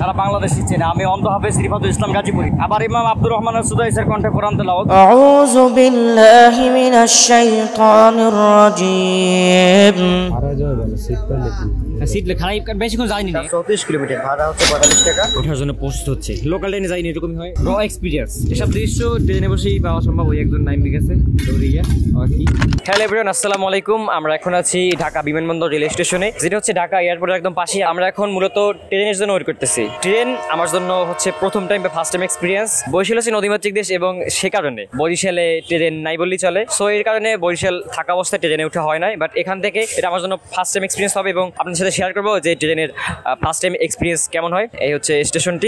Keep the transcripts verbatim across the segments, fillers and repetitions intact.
সারা বাংলাদেশে চেনে। আমি অন্ধ হাফেজ রিফাতুল ইসলাম গাজীপুরি। আবার ইমাম আব্দুর রহমান সুদাইসের কণ্ঠে কোরআন তেলাওয়াত। আউযু বিল্লাহি মিনাশ শাইতানির রাজীম। সিট খারাপ বেশিক্ষণ যায়নি না, চৌত্রিশ কিলোমিটার, ভাড়া হচ্ছে পঁয়তাল্লিশ টাকা। ওঠার জন্য প্রস্তুত হচ্ছে। লোকাল ট্রেনে যাইনি, এরকমই হয়। র এক্সপিরিয়েন্স, এসব দৃশ্য ট্রেনে বসেই পাওয়া সম্ভব। ওই একজন নাইমে গেছে দৌড়িয়া। হ্যালো এভরিওয়ান, আসসালামু আলাইকুম। আমরা এখন আছি ঢাকা বিমানবন্দর রেল স্টেশনে, যেটা হচ্ছে ঢাকা এয়ারপোর্টের একদম পাশে। আমরা এখন মূলত ট্রেনের জন্য ওয়েট করতেছি। ট্রেন আমার জন্য হচ্ছে প্রথম টাইম বা ফার্স্ট টাইম এক্সপিরিয়েন্স। বরিশাল হচ্ছে নদীমাতৃক দেশ এবং সে কারণে বরিশালে ট্রেন নাই বললেই চলে। সো এর কারণে বরিশাল থাকা অবস্থায় ট্রেনে ওঠা হয় নাই, বাট এখান থেকে এটা আমার জন্য ফার্স্ট টাইম এক্সপিরিয়েন্স হবে এবং আপনাদের সাথে শেয়ার করবো যে ট্রেনের ফার্স্ট টাইম এক্সপিরিয়েন্স কেমন হয়। এই হচ্ছে স্টেশনটি,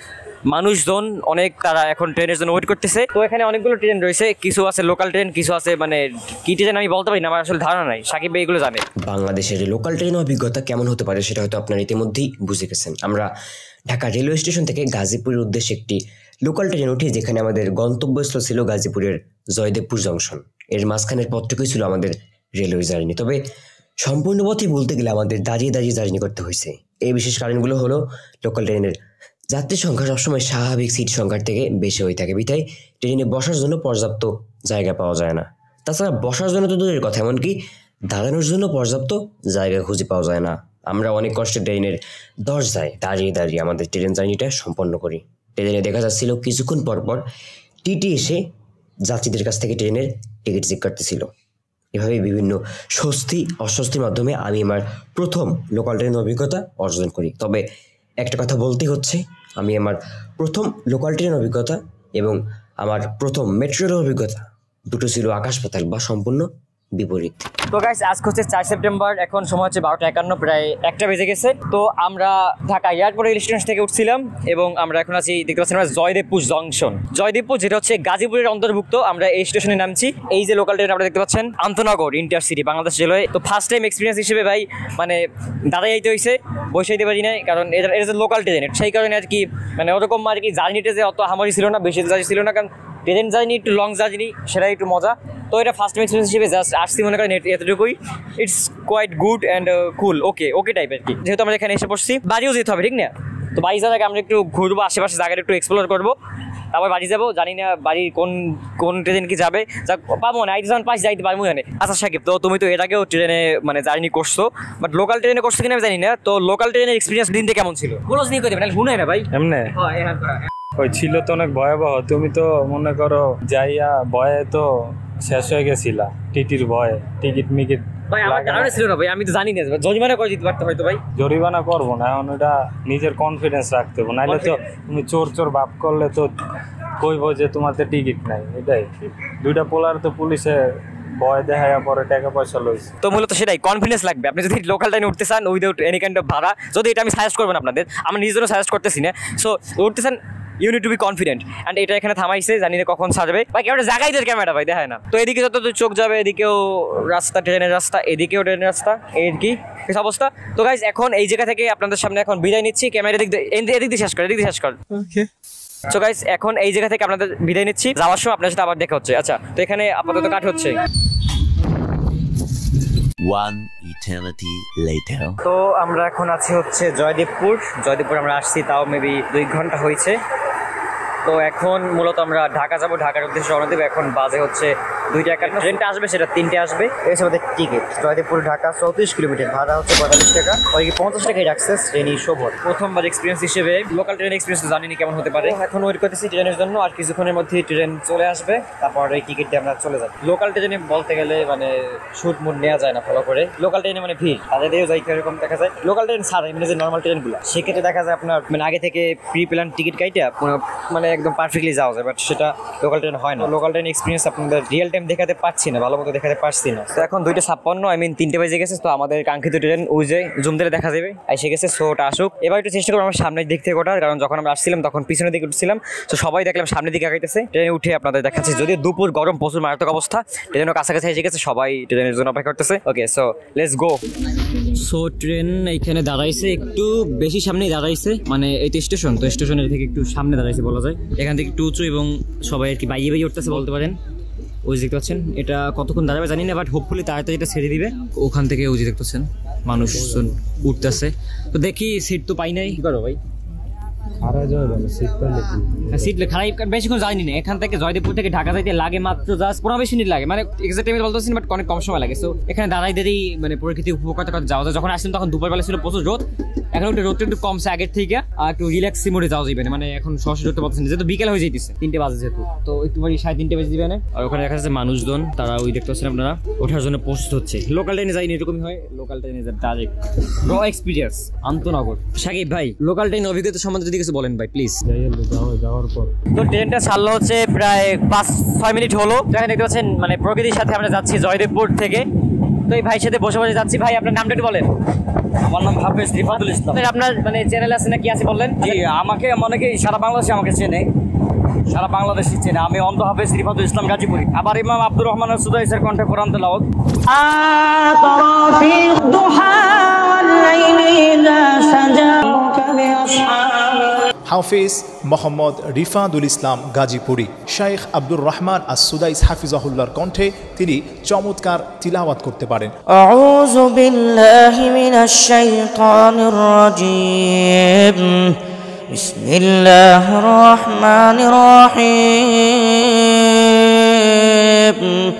মানুষজন অনেক, তারা এখন ট্রেনের জন্য ওয়েট করতেছে। তো এখানে অনেকগুলো ট্রেন রয়েছে, কিছু আছে লোকাল ট্রেন, কিছু আছে মানে কি ট্রেন আমি বলতে পারি না, আমার আসলে ধারণা নাই। সাকিব ভাই এগুলো জানে। বাংলাদেশের লোকাল ট্রেন অভিজ্ঞতা কেমন হতে পারে সেটা হয়তো আপনারা ইতিমধ্যেই বুঝে গেছেন। আমরা ঢাকা রেলওয়ে স্টেশন থেকে গাজীপুরের উদ্দেশ্যে একটি লোকাল ট্রেন উঠি, যেখানে আমাদের গন্তব্যস্থল ছিল গাজীপুরের জয়দেবপুর জংশন। এর মাঝখানের পথটুকুই ছিল আমাদের রেলওয়ে জার্নি। তবে সম্পূর্ণ পথে বলতে গেলে আমাদের দাঁড়িয়ে দাঁড়িয়ে জার্নি করতে হয়েছে। এই বিশেষ কারণগুলো হলো লোকাল ট্রেনের যাত্রী সংখ্যা সবসময় স্বাভাবিক সিট সংখ্যার থেকে বেশি হয়ে থাকে, বিধায় ট্রেনে বসার জন্য পর্যাপ্ত জায়গা পাওয়া যায় না। তাছাড়া বসার জন্য তো দূরের কথা, এমনকি দাঁড়ানোর জন্য পর্যাপ্ত জায়গা খুঁজে পাওয়া যায় না। আমরা অনেক কষ্টে ট্রেনের দরজায় দাঁড়িয়ে দাঁড়িয়ে আমাদের ট্রেন জার্নিটা সম্পন্ন করি। ট্রেনে দেখা যাচ্ছিল কিছুক্ষণ পর পর টিটি এসে যাত্রীদের কাছ থেকে ট্রেনের টিকিট চেক করতেছিল। এভাবে বিভিন্ন স্বস্তি অস্বস্তির মাধ্যমে আমি আমার প্রথম লোকাল ট্রেন অভিজ্ঞতা অর্জন করি। তবে একটা কথা বলতে হচ্ছে, আমি আমার প্রথম লোকাল ট্রেন অভিজ্ঞতা এবং আমার প্রথম মেট্রো রেল অভিজ্ঞতা দুটো ছিল আকাশ পাতাল বা সম্পূর্ণ বিপরীত। তো গাইস, আজকে হচ্ছে চার সেপ্টেম্বর, এখন সময় হচ্ছে বারোটা একান্ন, প্রায় একটা বেজে গেছে। তো আমরা ঢাকা এয়ারপোর্ট রেল স্টেশন থেকে উঠছিলাম এবং আমরা এখন আছি, দেখতে পাচ্ছি আমরা জয়দেবপুর জংশন। জয়দেবপুর যেটা হচ্ছে গাজীপুরের অন্তর্ভুক্ত, আমরা এই স্টেশনে নামছি। এই যে লোকাল ট্রেন আপনারা দেখতে পাচ্ছেন, আন্তনগর ইন্টারসিটি বাংলাদেশ রেলওয়ে। তো ফার্স্ট টাইম এক্সপিরিয়েন্স হিসেবে ভাই মানে দাঁড়াই যাইতে হয়েছে, বসে দিতে পারি নাই, কারণ এটা এটা যে লোকাল ট্রেন, সেই কারণে আর কি মানে ওরকম আর কি জার্নিটা যে অত হামারি ছিল না, বেশি জার্নি ছিল না, কারণ ট্রেন জার্নি একটু লং জার্নি, সেটাই একটু মজা। তো এটা ফার্স্ট টাইম এক্সপিরিয়েন্স হিসেবে জাস্ট আসছি, মনে করেন এতটুকুই। It's quite good and cool, okay okay টাইপের কি। যেহেতু আমরা এখানে এসে পড়ছি, বাড়িও যেতে হবে, ঠিক না? তো বাড়ি যাওয়ার আগে আমরা একটু ঘুরবো, আশেপাশে জায়গাটা একটু এক্সপ্লোর করবো, তারপর বাড়ি যাবো। জানি না বাড়ি কোন কোন ট্রেন কি যাবে, যা পাবো না, আইতে যখন পাশ যাইতে পারবো জানে। আচ্ছা সাকিব, তো তুমি তো এর আগেও ট্রেনে মানে জার্নি করছো, বাট লোকাল ট্রেনে করছো কিনা আমি জানি না। তো লোকাল ট্রেনের এক্সপিরিয়েন্স দিনটা কেমন ছিল? ক্লোজ নিয়ে করে মানে শুনে না ভাই এমনি ওই ছিল তো অনেক ভয়াবহ। তুমি তো মনে করো যাইয়া ভয়ে তো শেষ হয়ে গেছিলা, টিটির ভয়ে। টিকিট মিকিট ভাই আমার ধারণা ছিল না ভাই, আমি তো জানি না। জরিমানা করে দিতে পারতো হয়তো ভাই। জরিমানা করবো না, এখন ওটা নিজের কনফিডেন্স রাখতে হবে, নাহলে তো তুমি চোর চোর ভাব করলে তো কইব যে তোমাদের টিকিট নাই। এটাই দুইটা পোলার তো পুলিশে ভয় দেখায় পরে টাকা পয়সা লইছে। তো মূলত সেটাই কনফিডেন্স লাগবে। আপনি যদি লোকাল ট্রেনে উঠতে চান উইদাউট এনি কাইন্ড অফ ভাড়া, যদি এটা আমি সাজেস্ট করবো না আপনাদের, আমি নিজেরও সাজেস্ট করতেছি না। সো উঠতে চান, you need to be confident. And এটা এখানে থামাইছে, জানি না কখন ছাড়বে ভাই। ক্যামেরা জায়গায় দেয়, ক্যামেরা ভাই দেখায় না। তো এদিকে যত চোখ যাবে, এদিকেও রাস্তা, ট্রেনের রাস্তা, এদিকেও ট্রেনের রাস্তা, এর কি অবস্থা। তো গাইজ, এখন এই জায়গা থেকে আপনাদের সামনে এখন বিদায় নিচ্ছি। ক্যামেরা এদিক এদিক দিয়ে শেষ কর, এদিক দিয়ে শেষ কর। ওকে সো গাইজ, এখন এই জায়গা থেকে আপনাদের বিদায় নিচ্ছি। যাওয়ার সময় আপনার সাথে আবার দেখা হচ্ছে। আচ্ছা, তো এখানে আপাতত কাট হচ্ছে। One eternity later. তো আমরা এখন আছি হচ্ছে জয়দেবপুর। জয়দেবপুর আমরা আসছি তাও মেবি দুই ঘন্টা হয়েছে। তো এখন মূলত আমরা ঢাকা যাব, ঢাকার উদ্দেশ্যে রওনা দেবো। এখন বাজে হচ্ছে দুইটা একান্ন, ট্রেনটা আসবে সেটা তিনটে আসবে। এই সময় টিকিট জয়দেবপুর ঢাকা চৌত্রিশ কিলোমিটার, ভাড়া হচ্ছে পঁয়তাল্লিশ টাকা। ওই পঞ্চাশ টাকায় রাখছে ট্রেনই শোভর। প্রথমবার এক্সপিরিয়েন্স হিসেবে লোকাল ট্রেন এক্সপিরিয়েন্স জানি না কেমন হতে পারে। এখন ওয়েট করতেছি ট্রেনের জন্য, আর কিছুক্ষণের মধ্যে ট্রেন চলে আসবে, তারপর এই টিকিটটা আমরা চলে যাবো। লোকাল ট্রেনে বলতে গেলে মানে শুট মুড নেওয়া যায় না ফলো করে। লোকাল ট্রেনে মানে ভিড়, তাদেরও যাই এরকম দেখা যায়। লোকাল ট্রেন ছাড়া মানে যে নর্মাল ট্রেনগুলো, সেক্ষেত্রে দেখা যায় আপনার মানে আগে থেকে প্রি প্ল্যান টিকিট কাইটা মানে একদম পারফেক্টলি যাওয়া যায়, বাট সেটা লোকাল ট্রেন হয় না। লোকাল ট্রেন এক্সপিরিয়েন্স আপনাদের রিয়েল টাইম দেখাতে পারছি না, ভালো মতো দেখাতে পারছি না। তো এখন দুইটা ছাপ্পান্ন, আই মিন তিনটে বেজে গেছে। তো আমাদের কাঙ্ক্ষিত ট্রেন ওই যে জুম দিলে দেখা যাবে এসে গেছে। সো ওটা আসুক। এবার একটু চেষ্টা করবো আমরা সামনের দিক থেকে ওঠার, কারণ যখন আমরা আসছিলাম তখন পিছনের দিকে উঠছিলাম। তো সবাই দেখলাম সামনের দিকে আগাইতেছে। ট্রেনে উঠে আপনাদের দেখাচ্ছি, যদিও দুপুর গরম, প্রচুর মারাত্মক অবস্থা। ট্রেনের কাছাকাছি এসে গেছে, সবাই ট্রেনের জন্য অপেক্ষা করতেছে। Okay, so let's go. So train এইখানে দাঁড়াইছে, একটু বেশি সামনেই দাঁড়াইছে, মানে এই তো স্টেশন, তো স্টেশনের থেকে একটু সামনে দাঁড়াইছে বলা যায়। এখান থেকে একটু উঁচু এবং সবাই আর কি বাইয়ে বাইয়ে উঠতেছে বলতে পারেন। ওই দেখতে পাচ্ছেন, এটা কতক্ষণ দাঁড়াবে জানি না, বাট হোপফুলি তাড়াতাড়ি এটা ছেড়ে দিবে। ওখান থেকে ওই যে দেখতে পাচ্ছেন মানুষজন উঠতেছে। তো দেখি, সিট তো পাই নাই, কি করো ভাই? খারাপ যাবে ভালো সিট পেলে কি সিট খারাপ বেশিক্ষণ যায়নি না, এখান থেকে জয়দেবপুর থেকে ঢাকা যাইতে লাগে মাত্র জাস্ট পনেরো বিশ মিনিট লাগে, মানে এক্সাক্ট টাইমে বলতেছি বাট অনেক কম সময় লাগে। সো এখানে দাঁড়াই দাঁড়িয়ে মানে প্রকৃতি উপভোগ করতে করতে যাওয়া যায়। যখন আসলাম তখন দুপুরবেলা ছিল প্রচুর রোদ, এখন একটু রোদটা একটু কমছে আগের থেকে, আর একটু রিল্যাক্স মোডে যাওয়া যাবে, মানে এখন সরাসরি ধরতে পারতেছি না যেহেতু বিকেল হয়ে যাইতেছে, তিনটে বাজে যেহেতু, তো একটু মানে সাড়ে তিনটে বেজে দিবে না। আর ওখানে দেখা যাচ্ছে মানুষজন তারা ওই দেখতে পাচ্ছেন আপনারা ওঠার জন্য প্রস্তুত হচ্ছে। লোকাল ট্রেনে যাইনি এরকমই হয়, লোকাল ট্রেনে ডাইরেক্ট র এক্সপিরিয়েন্স আন্তনগর। সাকিব ভাই লোকাল ট্রেন অভিজ্ঞতা সম্বন্ধে যদি কিছু বলেন ভাই প্লিজ। যাওয়ার পর তো ট্রেনটা ছাড়লো হচ্ছে প্রায় পাঁচ ছয় মিনিট হলো, এখানে দেখতে পাচ্ছেন মানে প্রকৃতির সাথে আমরা যাচ্ছি জয়দেবপুর থেকে। তো এই ভাইয়ের সাথে বসে বসে যাচ্ছি। ভাই আপনার নামটা একটু বলেন। আমার নাম হাফেজ রিফাতুল ইসলাম। আপনার মানে চ্যানেল আছে না কি আছে বললেন? জি, আমাকে অনেকে সারা বাংলাদেশে আমাকে চেনে, সারা বাংলাদেশে চেনে। আমি অন্ধ হাফেজ রিফাতুল ইসলাম গাজীপুরি। আবার ইমাম আব্দুর রহমান সুদাইসের কণ্ঠে কোরআন তেলাওয়াত। হাফিজ মোহাম্মদ রিফাতুল ইসলাম গাজীপুরি। শাইখ আব্দুর রহমান আস-সুদাইস হাফিজাহুল্লাহর কণ্ঠে তিনি চমৎকার তিলাওয়াত করতে পারেন। আউযু বিল্লাহি মিনাশ শাইতানির রাজীম। বিসমিল্লাহির রহমানির রহিম।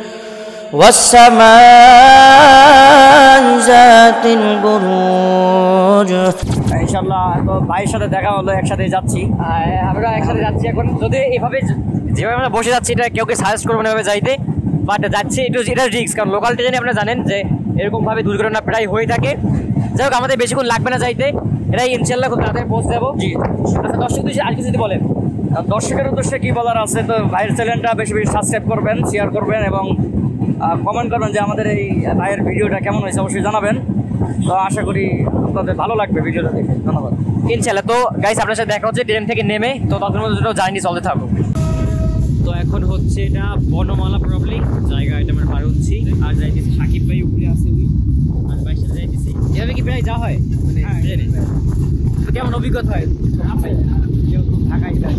ওয়াস-সামাই যাতিল বুরুজ। ইনশাআল্লাহ তো ভাইয়ের সাথে দেখা হলো, একসাথে যাচ্ছি। আমরা একসাথে যাচ্ছি এখন। যদি এভাবে যেভাবে আমরা বসে যাচ্ছি এটা কেউ কে সাজেস্ট করবো না এভাবে যাইতে, বাট যাচ্ছি একটু এটা রিস্ক, কারণ লোকাল ট্রেনে আপনারা জানেন যে এরকমভাবে দুর্ঘটনা প্রায় হয়ে থাকে। যাই হোক আমাদের বেশিক্ষণ লাগবে না যাইতে, এটাই ইনশাল্লাহ খুব তাড়াতাড়ি পৌঁছে যাবো। জি আচ্ছা, দর্শক উদ্দেশ্যে আর কিছু যদি বলেন। দর্শকের উদ্দেশ্যে কি বলার আছে, তো ভাইয়ের চ্যানেলটা বেশি বেশি সাবস্ক্রাইব করবেন, শেয়ার করবেন এবং কমেন্ট করবেন যে আমাদের এই ভাইয়ের ভিডিওটা কেমন হয়েছে অবশ্যই জানাবেন। তো আশা করি আপনাদের ভালো লাগবে ভিডিওটা দেখে। ধন্যবাদ ইনশাল্লাহ। তো গাইস আপনার সাথে দেখা হচ্ছে ট্রেন থেকে নেমে, তো তখন মধ্যে জার্নি চলতে থাকবো। তো এখন হচ্ছে এটা বনমালা প্রবলি জায়গা, এটা আমরা পার হচ্ছি আর যাইতেছি। সাকিব ভাই উপরে আছে ওই, আর ভাইয়ের সাথে যাইতেছি। এভাবে কি প্রায় যা হয় মানে ট্রেনে? তো কেমন অভিজ্ঞতা হয়? ঢাকায় যায়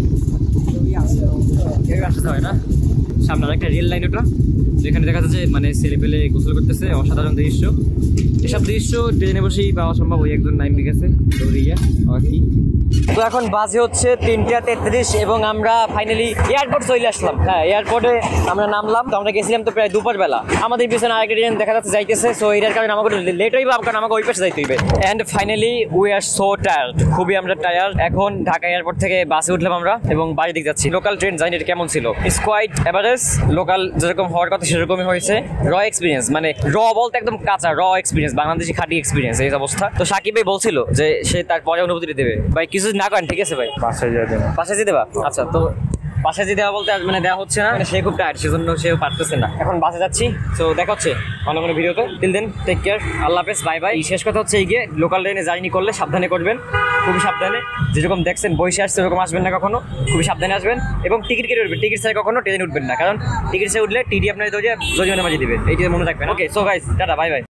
আসতে হয় না। সামনে একটা রেল লাইন, ওটা যেখানে দেখা যাচ্ছে মানে ছেলে পেলে গোসল করতেছে, অসাধারণ দৃশ্য। এসব দৃশ্য ট্রেনে বসেই পাওয়া সম্ভব। ওই একজন নাইম গেছে দৌড়িয়া আর কি। তো এখন বাজে হচ্ছে তিনটা তেত্রিশ এবং আমরা ফাইনালি এয়ারপোর্ট চলে আসলাম। হ্যাঁ, এয়ারপোর্টে আমরা নামলাম। তো আমরা গেছিলাম তো প্রায় দুপুর বেলা। আমাদের পিছনে আরেকটা ট্রেন দেখা যাচ্ছে যাইতেছে। সো এটার কারণে আমাকে লেট হইবে, কারণ আমাকে ওই পাশে যাইতে হইবে। And finally we are so tired, খুবই আমরা টায়ার্ড। এখন ঢাকা এয়ারপোর্ট থেকে বাসে উঠলাম আমরা এবং বাড়ি দিকে যাচ্ছি। লোকাল ট্রেন জার্নি কেমন ছিল? It's quite average. লোকাল যেরকম হওয়ার কথা সেরকমই হয়েছে। র এক্সপিরিয়েন্স, মানে র বলতে একদম কাঁচা র এক্সপিরিয়েন্স, বাংলাদেশি খাঁটি এক্সপিরিয়েন্স এই অবস্থা। তো সাকিব ভাই বলছিল যে সে তারপরে অনুভূতি দেবে। ভাই কিছু না করেন, ঠিক আছে ভাই? বাসায় যেতে না। বাসায় যেতে বা আচ্ছা, তো বাসায় যেতে দেওয়া বলতে মানে দেওয়া হচ্ছে না, মানে সে খুব টায়ার্ড, সেজন্য সেও পারতেছে না। এখন বাসে যাচ্ছি। তো দেখা হচ্ছে অন্য কোনো ভিডিওতে। টিল দেন টেক কেয়ার, আল্লাহ হাফেজ, বাই বাই। শেষ কথা হচ্ছে এই গিয়ে লোকাল ট্রেনে জার্নি করলে সাবধানে করবেন, খুবই সাবধানে। যেরকম দেখছেন বসে আসছে ওরকম আসবেন না কখনো, খুবই সাবধানে আসবেন। এবং টিকিট কেটে উঠবেন, টিকিট ছাড়া কখনো ট্রেনে উঠবেন না, কারণ টিকিট ছাড়া উঠলে টিডি আপনার জরিমানা মাঝে দিবে, এইটা মনে রাখবেন। Okay, so guys tata, bye by.